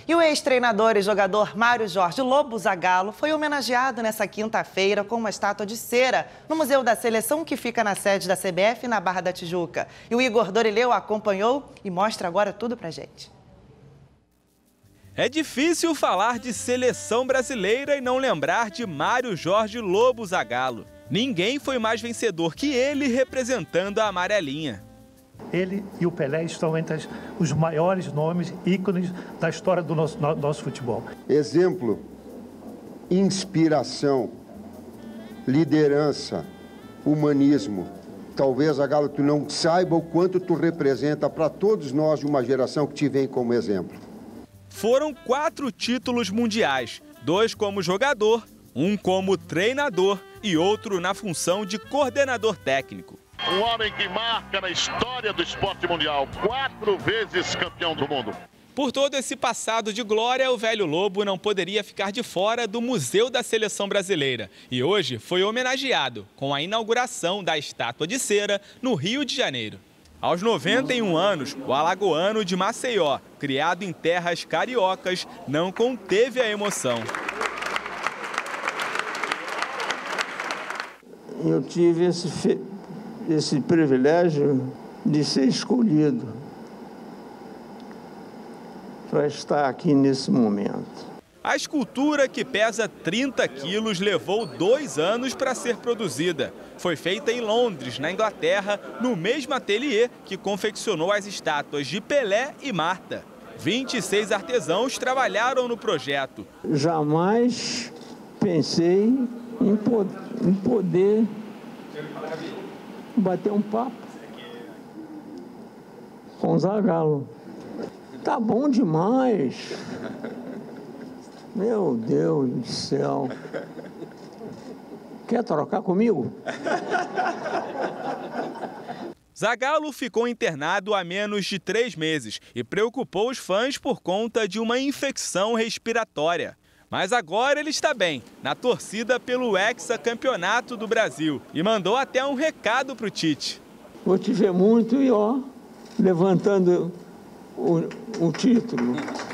E o ex-treinador e jogador Mário Jorge Lobo Zagallo foi homenageado nessa quinta-feira com uma estátua de cera no Museu da Seleção, que fica na sede da CBF, na Barra da Tijuca. E o Igor Dorileu acompanhou e mostra agora tudo pra gente. É difícil falar de seleção brasileira e não lembrar de Mário Jorge Lobo Zagallo. Ninguém foi mais vencedor que ele representando a amarelinha. Ele e o Pelé estão entre os maiores nomes, ícones da história do nosso futebol. Exemplo, inspiração, liderança, humanismo. Talvez, Zagallo, tu não saiba o quanto tu representa para todos nós de uma geração que te vem como exemplo. Foram 4 títulos mundiais, 2 como jogador, 1 como treinador e outro na função de coordenador técnico. Um homem que marca na história do esporte mundial, 4 vezes campeão do mundo. Por todo esse passado de glória, o velho Lobo não poderia ficar de fora do Museu da Seleção Brasileira. E hoje foi homenageado com a inauguração da estátua de cera no Rio de Janeiro. Aos 91 anos, o alagoano de Maceió, criado em terras cariocas, não conteve a emoção. Eu tive esse privilégio de ser escolhido para estar aqui nesse momento. A escultura, que pesa 30 quilos, levou 2 anos para ser produzida. Foi feita em Londres, na Inglaterra, no mesmo ateliê que confeccionou as estátuas de Pelé e Marta. 26 artesãos trabalharam no projeto. Jamais pensei em poder bater um papo com o Zagallo. Tá bom demais. Meu Deus do céu. Quer trocar comigo? Zagallo ficou internado há menos de 3 meses e preocupou os fãs por conta de uma infecção respiratória. Mas agora ele está bem, na torcida pelo hexacampeonato do Brasil, e mandou até um recado para o Tite. Vou te ver muito e levantando o título.